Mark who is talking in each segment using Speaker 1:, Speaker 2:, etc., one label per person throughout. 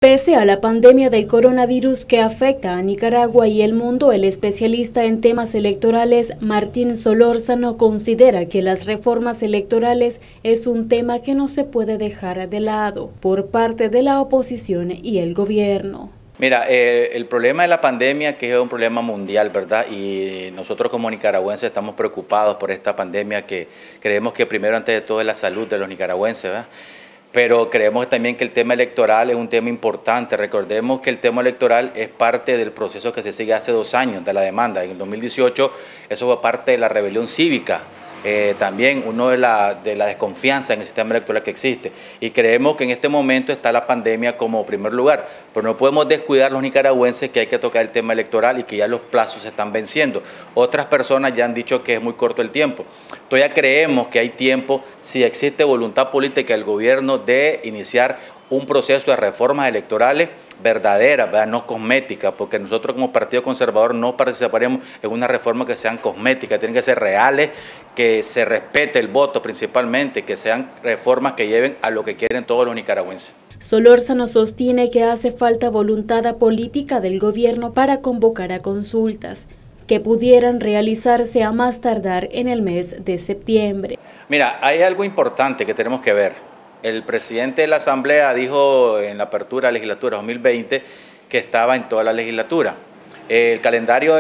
Speaker 1: Pese a la pandemia del coronavirus que afecta a Nicaragua y el mundo, el especialista en temas electorales Martín Solórzano considera que las reformas electorales es un tema que no se puede dejar de lado por parte de la oposición y el gobierno.
Speaker 2: Mira, el problema de la pandemia, que es un problema mundial, ¿verdad? Y nosotros como nicaragüenses estamos preocupados por esta pandemia, que creemos que primero, antes de todo, es la salud de los nicaragüenses, ¿verdad? Pero creemos también que el tema electoral es un tema importante. Recordemos que el tema electoral es parte del proceso que se sigue hace 2 años de la demanda. En el 2018 eso fue parte de la rebelión cívica. También uno de la desconfianza en el sistema electoral que existe, y creemos que en este momento está la pandemia como primer lugar, pero no podemos descuidar los nicaragüenses que hay que tocar el tema electoral y que ya los plazos se están venciendo. Otras personas ya han dicho que es muy corto el tiempo. Todavía creemos que hay tiempo si existe voluntad política del gobierno de iniciar un proceso de reformas electorales verdaderas, ¿verdad? No cosméticas, porque nosotros como Partido Conservador no participaremos en una reforma que sean cosméticas, tienen que ser reales, que se respete el voto principalmente, que sean reformas que lleven a lo que quieren todos los nicaragüenses.
Speaker 1: Solórzano sostiene que hace falta voluntad política del gobierno para convocar a consultas, que pudieran realizarse a más tardar en el mes de septiembre.
Speaker 2: Mira, hay algo importante que tenemos que ver. El presidente de la Asamblea dijo en la apertura de la legislatura 2020 que estaba en toda la legislatura. El calendario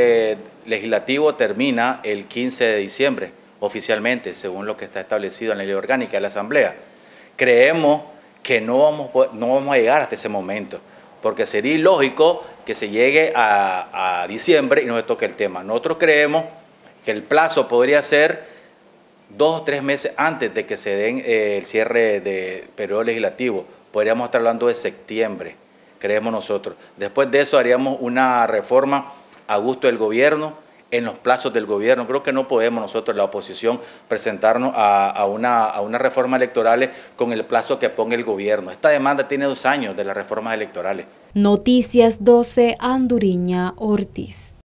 Speaker 2: legislativo termina el 15 de diciembre, oficialmente, según lo que está establecido en la ley orgánica de la Asamblea. Creemos que no vamos a llegar hasta ese momento, porque sería ilógico que se llegue a diciembre y no se toque el tema. Nosotros creemos que el plazo podría ser 2 o 3 meses antes de que se den el cierre de periodo legislativo. Podríamos estar hablando de septiembre, creemos nosotros. Después de eso haríamos una reforma a gusto del gobierno, en los plazos del gobierno. Creo que no podemos nosotros, la oposición, presentarnos a una reforma electoral con el plazo que ponga el gobierno. Esta demanda tiene 2 años de las reformas electorales.
Speaker 1: Noticias 12, Anduriña Ortiz.